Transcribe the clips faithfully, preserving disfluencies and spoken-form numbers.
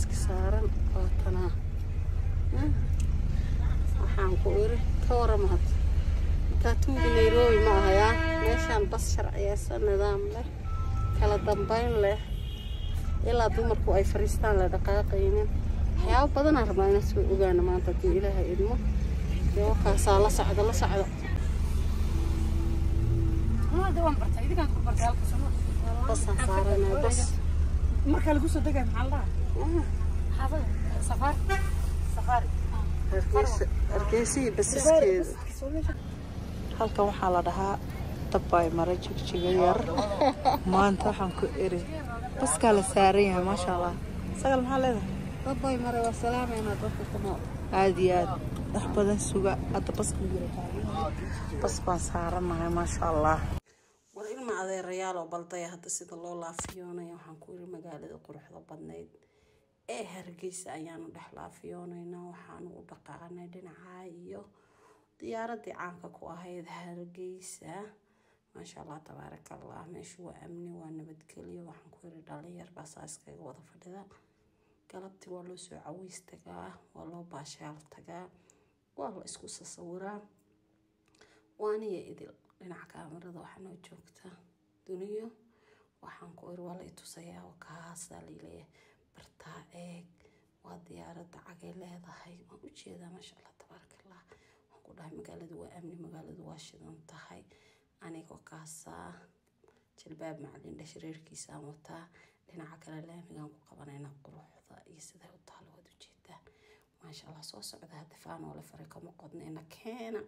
baska saaran oo tanaa waxaan ku iri ka waramad taatuuga Nairobi ma aha meeshaan bas sharciyeysan nidaam leh kala dambeyn leh ilaa dumarku ay fariistaan la dhaqaaqaynin waxyaabo badan aan rabaa inaan soo ogaano maanta tii Ilaahay idmo iyo kaasaa la socdo la socdo ma dawaan bartay idinkaan ku bartay halka soo bas saaranay bas marka lagu soo degay maxaa la dhahaa safar safari arkeesi basaskeeda halkan waxaa la dhahaa dabay mara jigjiga yar maanta waxaan ku iri baska la saaran yahay ma sha Allah sagal maxaa leedahay dabay mara waa salaamayna dadka kuma aad iyo aad wax badan suga hadda baska jira bas baan saaranahay ma sha Allah war ilma adeerayaal oo balday hadda sida loo laafiyoonayo waxaan ku iri magaalada quruxda badneyd ee Hargeysa ayaan u dhaxlaafiyoonayna waxaan u dhaqaaqnay dhinaca iyo diyaaradii caanka ku ahayd Hargeysa ma sha Allah tabarakallah meeshu waa amni waa nabadgelyo waxaan ku iri dhalinyar baa saaskayga wada fadhida galabtii waa loo soo caweys tagaa waa loo baashaal tagaa waa la isku sasawiraa waaniya idil dhinaca kaamirada waxaa noo joogta duniyo waxaan ku iri waa la i tusayaa oo kaasaa leeyahay bartaa eeg waa diyaaradda cagay leedahay waan u jeedaa ma sha Allah tabarakallah waxaan ku dhahay magaaladu waa amni magaaladu waa shidan tahay anigoo kaasaa jilbaab macalin dhashreerkiisa aan wataa dhinaca kale laamigaan ku qabanayna quruxda iyo sida u taalo wada jeedaa ma sha Allah soo socda difaan oo la faray kama qodnayna keena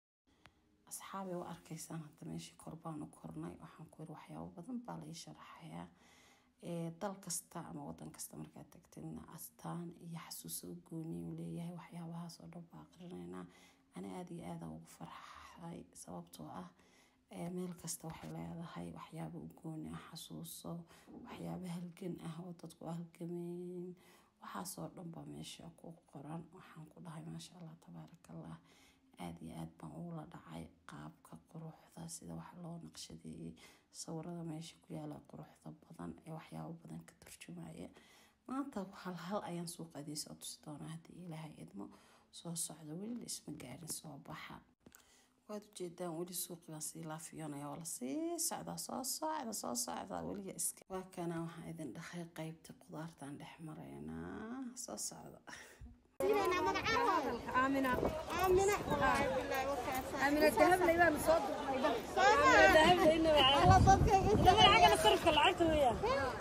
asxaabi oo arkaysaan hadda meeshii korbaan u kornay waxaan ku iri waxyaabo badan baa la ii sharaxayaa ee dal kasta ama wadan kasta marka tagtayna astaan iyo xasuuso gooni u leeyahay waxyaabahaas oo dhan baa aqrinayna ana aad iyo aad ugu farxay sababtoo ah ee meel kasta waxay leedahay waxyaabo u gooni ah xasuuso waxyaabo halgan ah oo dadku halgameen waxaas oo dhan baa meesha ku qoran waxaan ku dhahay ma sha Allah tabarakallah aad iyo aad baan ugu la dhacay qaabka quruxda sida wax loo naqshadeeyay sawirada meesha ku yaala quruxda badan ee waxyaabo badan ka turjumaya maanta hal hal ayaan soo qaadaysaa tusi doonaa hadii Ilaahay idmo soo socdo weli isma gaarin soo baxa waad u jeedaan weli suuqa si laafiyanayo wala si socda soo socda soo socda weli iska waa kana waxa idin dhaxay qaybta qudaartan dhex marayna soo socda أنا مقعد آمنة آمنة آمنة الذهب اللي يبان صوت الذهب اللي والله صدق إذا ما العقل الصرف كالعكس وياه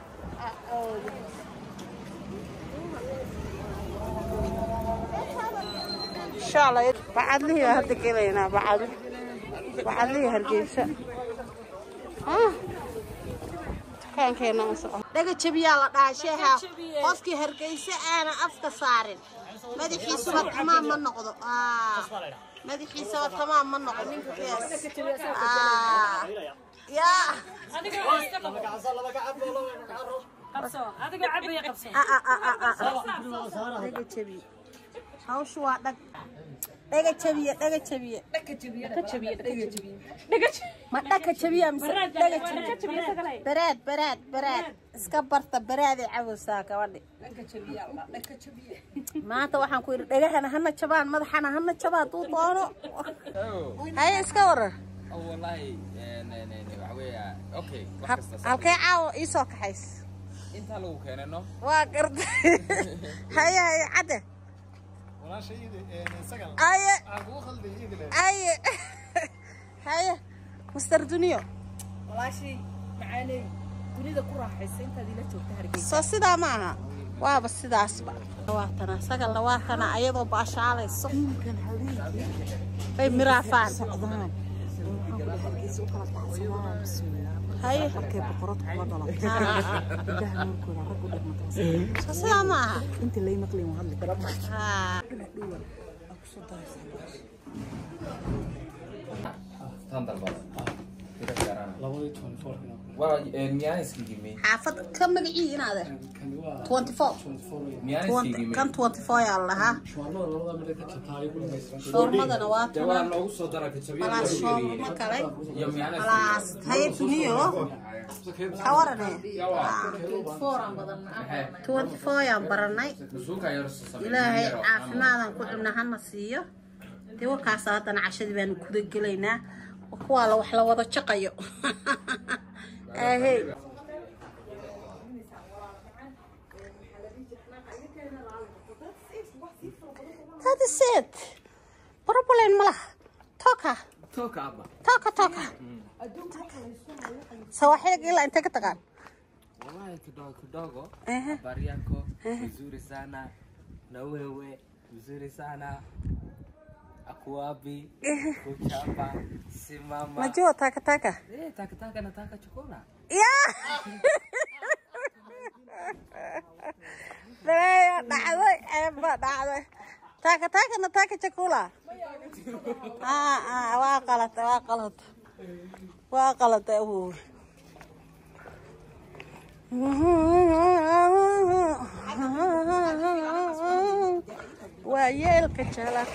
إن شاء الله بعد لي هديك لينا بعد بعد لي هالجيشة آه كان كنا مسؤول دقة شبيه الله عاشها قفكي هالجيشة أنا أفكر صارن مدحي سوا تمام ما نقض آه مدحي سوا تمام ما نقض آه يا قبصة هذا قاعد عبي قبصة آه آه آه آه دقة شبيه هاو شو دق دقة شبيه دقة شبيه دقة شبيه دقة شبيه دقة شبيه دقة ما دقة شبيه مس دقة شبيه براد براد براد اسكبرت براد عوسا كوالي دقة شبيه دقة شبيه ما أنت وحنا كوير دقة هنا شبان مدحنا هنا شبان توطانو هاي اسكور والله ن ن وحوي اوكي halkay caawo ii soo kaxays inta lagu keenano waa gard hay hay cade wala shayde ee sagal ay aan ku khalday idile ay hay mister Duniyo wala shay macaanay dunida ku raaxaysan inta diila joogta Hargeysa soo sidaa ma aha waaba sidaasba waa tana sagal la waa kana ayadoo baashaalayso kan haweenkii bay miraafaan socdaan Hargeysa u kala taxsanaa bismillaah هاي أوكي بقرات كم ضلع ده نقول رب ودك متوسط سلامة أنت اللي مقلي مهلك ها تنظر بس كده كيرانا والله ميانس كيجي حافظ كم مقعي هنا هذا أربعة وعشرين كان أربعة وعشرين يا الله ها شورمة نوات خلاص شورمة كلي خلاص هاي تنيو حوارنا أربعة وعشرين يا برناي إلهي عافنا كلنا هنصيو تيو كاساتنا عشان بين كل جلينا وكوالا وحلا وضع شقيو اهي هذا السيد بروبولين ملح توكا توكا أبا توكا توكا سواحيلك إلا أنت كتقال والله kidogo kidogo ehe habari yako vizuri sana na wewe vizuri sana akuabi kuchapa simama najua taka taka eh taka taka nataka chakula yeah Đây đã rồi em vợ đã rồi taka taka nataka chakula ah ah waa qalad waa qalad waa qalad uu ويلك جلك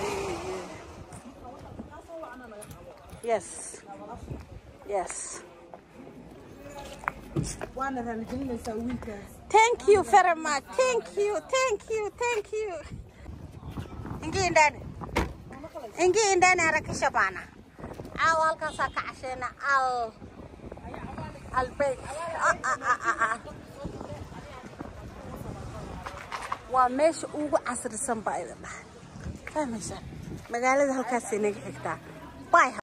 yes yes وانا رجعنا نسوي كاس thank you very much thank you thank you thank you ingi indani ingi indani araki shabana awal ka saka ashena al البيت ومش أوجو عصر السنبايد فاهمة شان مقالة هالكاسين حكتا باي